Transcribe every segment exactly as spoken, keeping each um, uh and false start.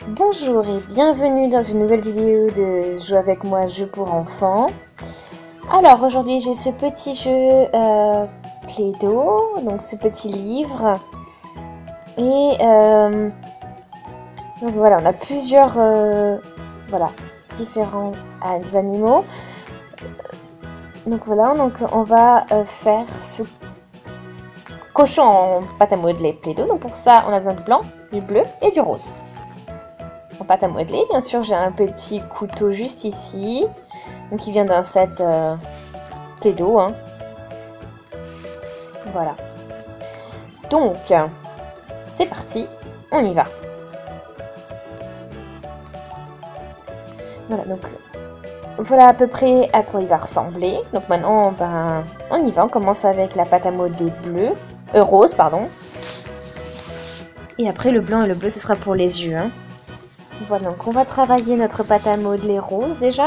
Bonjour et bienvenue dans une nouvelle vidéo de Jouer avec moi, jeu pour enfants. Alors aujourd'hui j'ai ce petit jeu euh, Play-Doh, donc ce petit livre. Et euh, donc voilà, on a plusieurs euh, voilà, différents euh, animaux. Donc voilà, donc on va euh, faire ce cochon en pâte à modeler Play-Doh. Donc pour ça on a besoin du blanc, du bleu et du rose. En pâte à modeler, bien sûr, j'ai un petit couteau juste ici, donc qui vient d'un set euh, Play-Doh, hein. Voilà. Donc, c'est parti, on y va. Voilà, donc voilà à peu près à quoi il va ressembler. Donc maintenant, ben, on y va. On commence avec la pâte à modeler bleue, euh, rose, pardon. Et après, le blanc et le bleu, ce sera pour les yeux, hein. Voilà, donc on va travailler notre pâte à modeler rose déjà.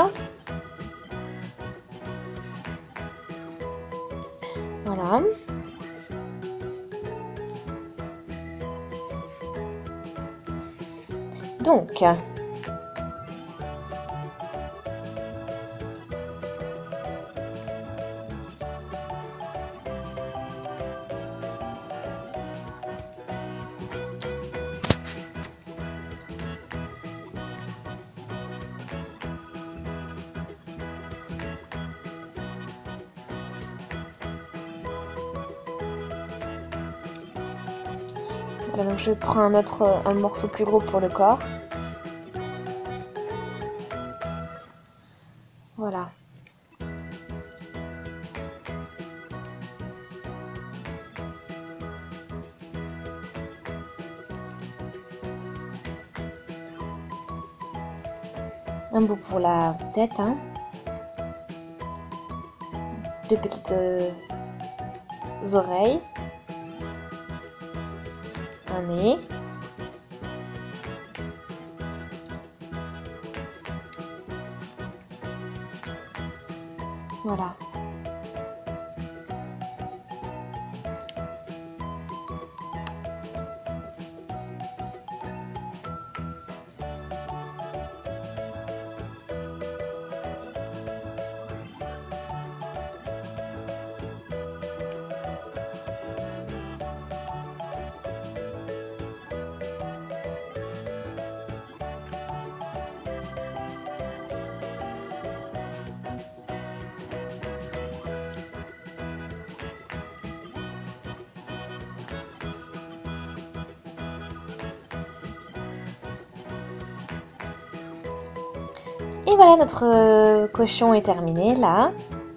Voilà. Donc, voilà, donc je prends un autre un morceau plus gros pour le corps. Voilà. Un bout pour la tête, hein. Deux petites euh, oreilles. Un nez. Voilà. Et voilà, notre euh, cochon est terminé là.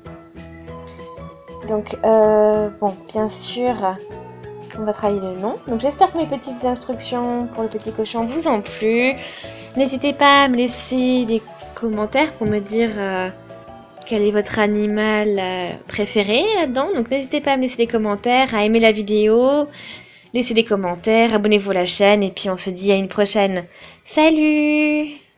Donc, euh, bon, bien sûr, on va travailler le nom. Donc, j'espère que mes petites instructions pour le petit cochon vous ont plu. N'hésitez pas à me laisser des commentaires pour me dire euh, quel est votre animal euh, préféré là-dedans. Donc, n'hésitez pas à me laisser des commentaires, à aimer la vidéo, laissez des commentaires, abonnez-vous à la chaîne et puis on se dit à une prochaine. Salut!